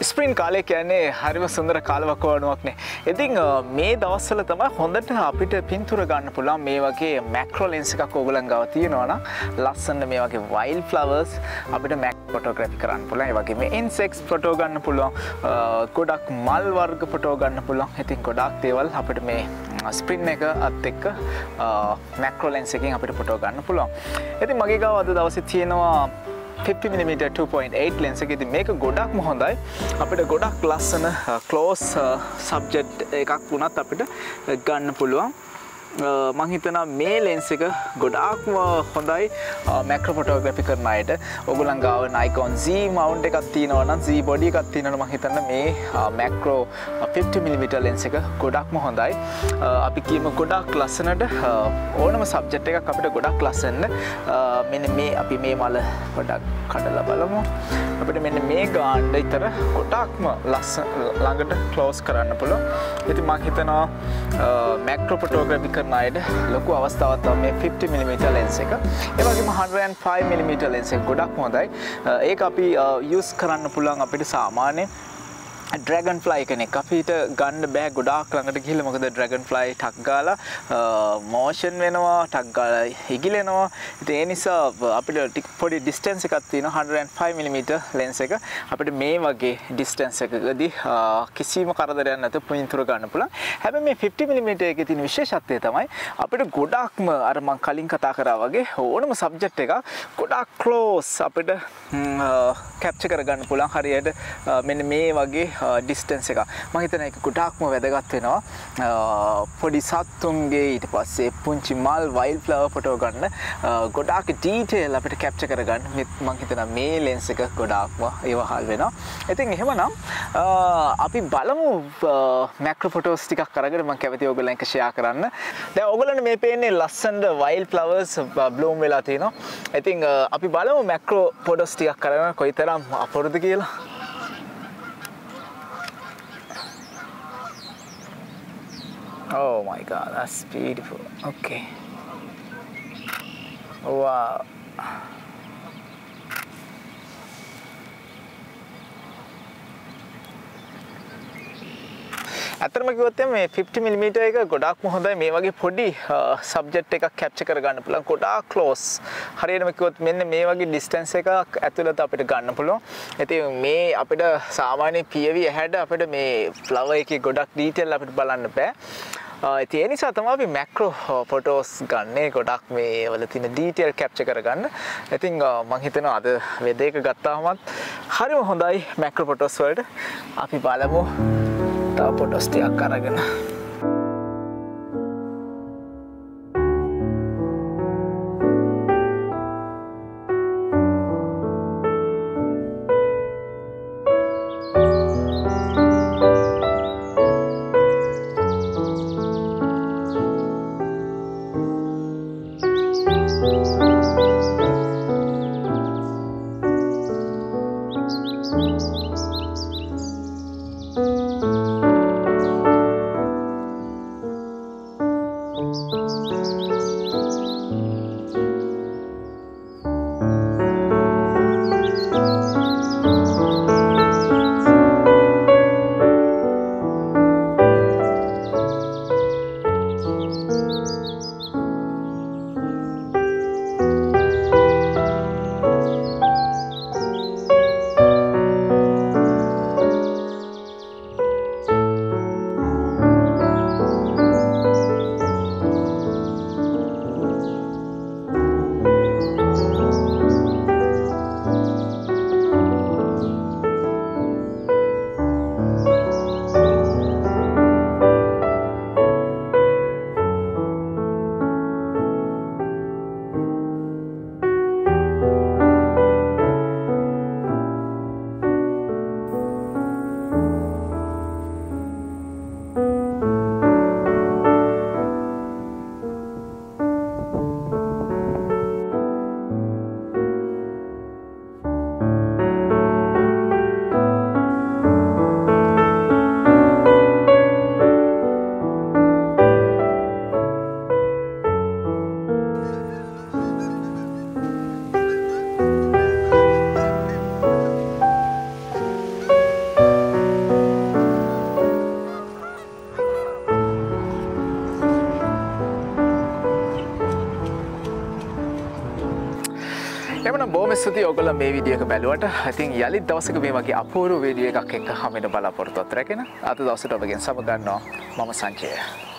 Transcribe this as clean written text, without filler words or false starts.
Spring කාලය කියන්නේ හරිම සුන්දර කාලවකවානුවක්නේ. ඉතින් මේ දවස්වල තමයි හොඳට අපිට පින්තූර ගන්න පුළුවන් මේ වගේ මැක්‍රෝ ලෙන්ස් එකක් ඕගොල්ලන් ගාව තියෙනවා නම් ලස්සන මේ වගේ වයිල්ඩ් ෆ්ලවර්ස් අපිට මැක් ෆොටෝග්‍රැෆි කරන්න පුළුවන්. ඒ වගේ මේ ඉන්සෙක්ට්ස් ෆොටෝ ගන්න පුළුවන්. ගොඩක් මල් වර්ග ෆොටෝ ගන්න පුළුවන්. ඉතින් ගොඩක් දේවල් අපිට මේ ස්ප්‍රින් එක අත් එක්ක මැක්‍රෝ ලෙන්ස් එකකින් අපිට ෆොටෝ ගන්න පුළුවන්. ඉතින් මගේ ගාව අද දවසේ තියෙනවා 50mm 2.8 lens එක. ඉතින් මේක ගොඩක්ම හොඳයි. අපිට ගොඩක් ලස්සන close subject එකක් වුණත් අපිට ගන්න පුළුවන්. මම හිතනවා මේ lens එක ගොඩාක්ම හොඳයි macro photography කරන අයට. ඔයගොල්ලන් ගාව Nikon Z mount එකක් තියෙනවා නම් Z body එකක් තියෙනවා නම් මම හිතන්නේ මේ macro 50mm lens එක ගොඩක්ම හොඳයි. අපි කියමු ගොඩක් ලස්සනට ඕනම subject එකක් අපිට ගොඩක් ලස්සන. මෙන්න මේ අපි මේ මල පොඩක් කඩලා බලමු. අපිට මෙන්න මේ ගාන්න විතර ගොඩක්ම ලස්සන ළඟට close කරන්න පුළුවන්. ඉතින් මම හිතනවා macro photography කරන අයට ලොකු අවස්ථාවක් තමයි මේ 50mm lens එක. ඒ වගේම 105mm lens එක ගොඩක් හොඳයි. ඒක අපි use කරන්න පුළුවන් අපිට සාමාන්‍ය dragonfly කෙනෙක් අපිට ගන්න බෑ ගොඩාක් ළඟට ගිහිල්ලා. මොකද dragonfly ටක් ගාලා motion වෙනවා, ටක් ගාලා ඉගිලෙනවා. ඉතින් ඒ නිසා අපිට පොඩි distance එකක් තියෙනවා 105mm lens එක. අපිට මේ වගේ distance එකකදී කිසිම කරදරයක් නැතුව පින්තූර ගන්න පුළුවන්. හැබැයි මේ 50mm එකේ තියෙන විශේෂත්වය තමයි අපිට ගොඩක්ම අර මම කලින් කතා කරා වගේ ඕනම subject එකක් ගොඩක් close අපිට capture කරගන්න පුළුවන්. හරියට මෙන්න මේ වගේ distance එක. මම හිතනවා ඒක ගොඩාක්ම වැදගත් වෙනවා. පොඩි සත්තුන්ගේ ඊට පස්සේ පුංචි මල් wild flower photo ගන්න ගොඩාක් detail අපිට capture කරගන්න මම හිතනවා මේ lens එක ගොඩාක්ම ඒවහල් වෙනවා. ඉතින් එහෙමනම් අපි බලමු macro photos ටිකක් අරගෙන මම කැමතියි ඔයගොල්ලන් එක්ක share කරන්න. දැන් ඔයගොල්ලන්ට මේ පේන්නේ ලස්සන wild flowers bloom වෙලා තිනවා. ඉතින් අපි බලමු macro photos ටිකක් අරගෙන කොයිතරම් අපුරුද කියලා. Oh my god, that's beautiful. Okay. Wow. අතරම කිව්වොත් මේ 50mm එක ගොඩාක්ම හොඳයි. මේ වගේ පොඩි සබ්ජෙක්ට් එකක් කැප්චර් කරගන්න පුළුවන්. ගොඩාක් ක්ලෝස්. හරියටම කිව්වොත් මෙන්න මේ වගේ ඩිස්ටන්ස් එකක් ඇතුළත අපිට ගන්න පුළුවන්. ඉතින් මේ අපිට සාමාන්‍ය POV ඇහැට අපිට මේ ෆ්ලවර් එකේ ගොඩක් ඩීටේල් අපිට බලන්න බෑ. ඉතින් ඒ නිසා තමයි අපි මැක්‍රෝ ෆොටෝස් ගන්නේ ගොඩක් මේ වල තියෙන ඩීටේල් කැප්චර් කරගන්න. ඉතින් මම හිතනවා අද වෙද එක ගත්තාමත් හරිම හොඳයි මැක්‍රෝ ෆොටෝස් වලට. අපි බලමු තව ෆොටෝස් ටිකක් අරගෙන. එමනම් බොහොම ස්තුතියි ඔයගොල්ලෝ මේ වීඩියෝ එක බැලුවට. ඉතින් යලිත් දවසක මේ වගේ අපූර්ව වීඩියෝ එකක් එක්ක හම්බෙන්න බලාපොරොත්තු වෙන්න. අද දවසට ඔබගෙන් සමු ගන්නවා මම සංජය.